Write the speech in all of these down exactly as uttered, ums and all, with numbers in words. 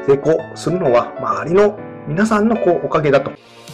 成功するのは周りの皆さんのこうおかげだと。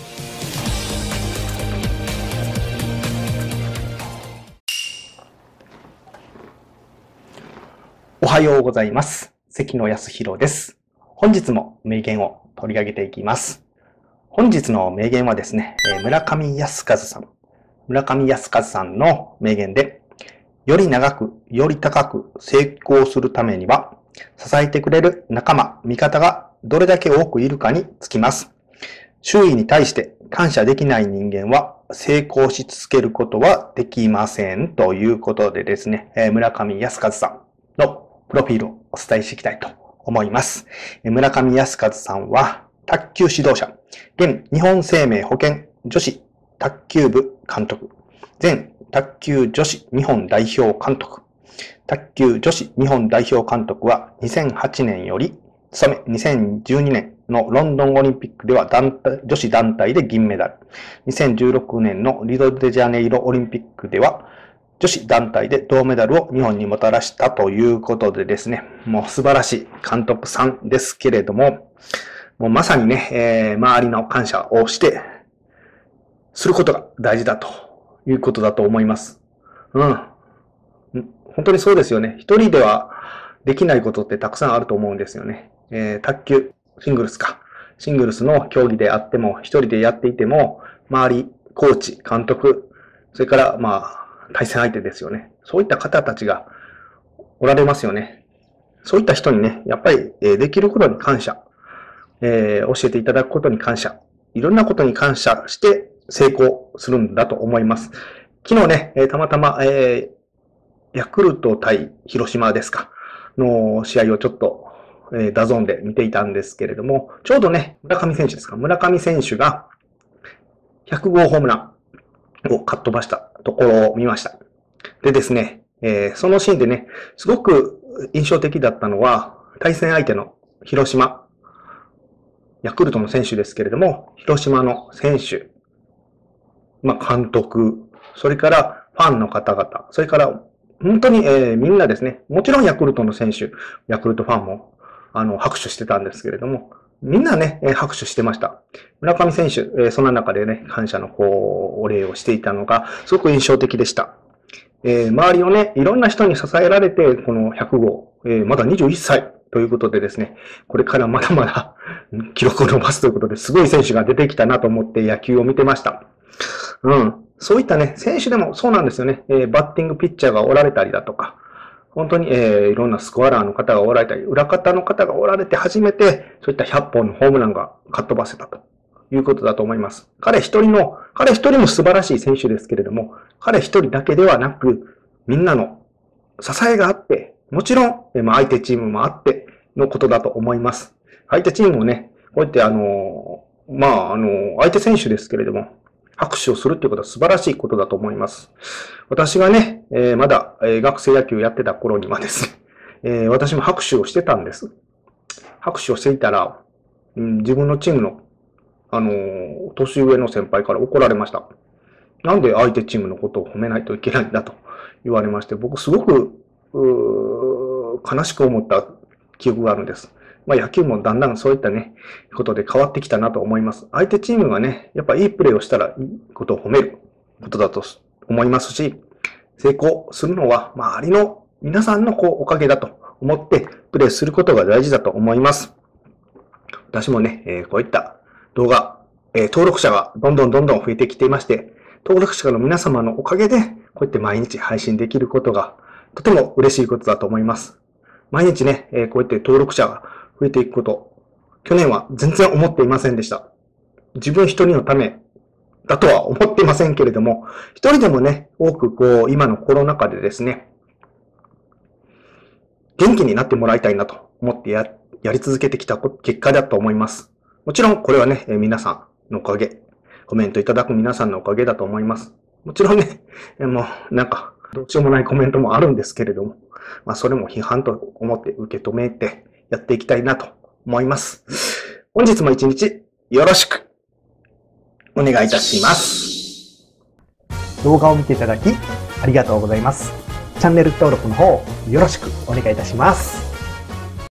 おはようございます。関野康弘です。本日も名言を取り上げていきます。本日の名言はですね、村上靖和さん。村上靖和さんの名言で、より長く、より高く成功するためには、支えてくれる仲間、味方がどれだけ多くいるかにつきます。周囲に対して感謝できない人間は成功し続けることはできません。ということでですね、村上靖和さんのプロフィールをお伝えしていきたいと思います。村上靖和さんは卓球指導者、現日本生命保険女子卓球部監督、前卓球女子日本代表監督、卓球女子日本代表監督はにせんはちねんより務め、にせんじゅうにねんのロンドンオリンピックでは団体女子団体で銀メダル、にせんじゅうろくねんのリオデジャネイロオリンピックでは女子団体で銅メダルを日本にもたらしたということでですね、もう素晴らしい監督さんですけれども、もうまさにね、えー、周りの感謝をして、することが大事だということだと思います。うん。本当にそうですよね。一人ではできないことってたくさんあると思うんですよね。えー、卓球、シングルスか。シングルスの競技であっても、一人でやっていても、周り、コーチ、監督、それから、まあ、対戦相手ですよね。そういった方たちがおられますよね。そういった人にね、やっぱり、えー、できることに感謝、えー、教えていただくことに感謝、いろんなことに感謝して成功するんだと思います。昨日ね、えー、たまたま、えー、ヤクルト対広島ですか、の試合をちょっと、えー、ダゾーンで見ていたんですけれども、ちょうどね、村上選手ですか、村上選手がひゃくごうホームランをかっ飛ばしたところを見ました。でですね、えー、そのシーンでね、すごく印象的だったのは、対戦相手の広島、ヤクルトの選手ですけれども、広島の選手、まあ、監督、それからファンの方々、それから本当に、えー、みんなですね、もちろんヤクルトの選手、ヤクルトファンもあの拍手してたんですけれども、みんなね、拍手してました。村上選手、その中でね、感謝のこう、お礼をしていたのが、すごく印象的でした。えー、周りをね、いろんな人に支えられて、このひゃくごう、えー、まだにじゅういっさいということでですね、これからまだまだ記録を伸ばすということで、すごい選手が出てきたなと思って野球を見てました。うん。そういったね、選手でもそうなんですよね。えー、バッティングピッチャーがおられたりだとか、本当に、えー、いろんなスコアラーの方がおられたり、裏方の方がおられて初めて、そういったひゃっぽんのホームランがかっ飛ばせたということだと思います。彼一人の、彼一人も素晴らしい選手ですけれども、彼一人だけではなく、みんなの支えがあって、もちろん、えー、まあ、相手チームもあってのことだと思います。相手チームもね、こうやってあのー、まあ、あのー、相手選手ですけれども、拍手をするということは素晴らしいことだと思います。私がね、えー、まだ、えー、学生野球やってた頃にはですね、えー、私も拍手をしてたんです。拍手をしていたら、うん、自分のチームの、あのー、年上の先輩から怒られました。なんで相手チームのことを褒めないといけないんだと言われまして、僕すごく、悲しく思った記憶があるんです。まあ野球もだんだんそういったね、ことで変わってきたなと思います。相手チームがね、やっぱいいプレーをしたらいいことを褒めることだと思いますし、成功するのは周りの皆さんのこうおかげだと思ってプレーすることが大事だと思います。私もね、えー、こういった動画、えー、登録者がどんどんどんどん増えてきていまして、登録者の皆様のおかげでこうやって毎日配信できることがとても嬉しいことだと思います。毎日ね、えー、こうやって登録者が増えていくこと、去年は全然思っていませんでした。自分一人のためだとは思っていませんけれども、一人でもね、多くこう、今のコロナ禍でですね、元気になってもらいたいなと思ってや、やり続けてきた結果だと思います。もちろんこれはね、皆さんのおかげ、コメントいただく皆さんのおかげだと思います。もちろんね、もうなんか、どうしようもないコメントもあるんですけれども、まあそれも批判と思って受け止めてやっていきたいなと思います。本日も一日よろしくお願いいたします。動画を見ていただきありがとうございます。チャンネル登録の方よろしくお願いいたします。